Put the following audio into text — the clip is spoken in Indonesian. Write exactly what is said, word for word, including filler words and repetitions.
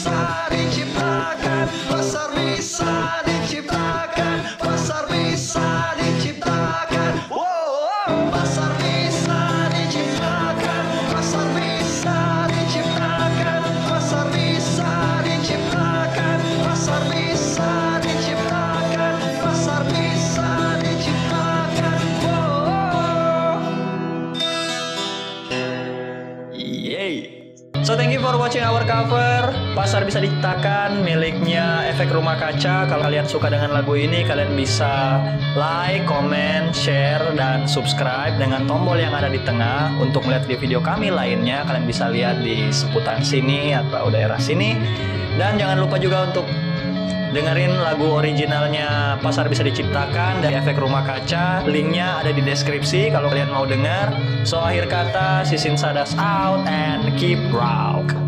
bisa diciptakan, pasar bisa diciptakan, pasar bisa diciptakan. Wow, pasar bisa diciptakan, pasar bisa diciptakan, pasar bisa diciptakan, pasar bisa diciptakan, pasar bisa diciptakan. Wow. Yay. So thank you for watching our cover Pasar Bisa Diciptakan miliknya Efek Rumah Kaca. Kalau kalian suka dengan lagu ini, kalian bisa like, comment, share, dan subscribe dengan tombol yang ada di tengah. Untuk melihat video kami lainnya, kalian bisa lihat di seputar sini atau daerah sini. Dan jangan lupa juga untuk dengerin lagu originalnya Pasar Bisa Diciptakan dari Efek Rumah Kaca. Linknya ada di deskripsi kalau kalian mau dengar. So akhir kata, Sisin Sadas out and keep rock.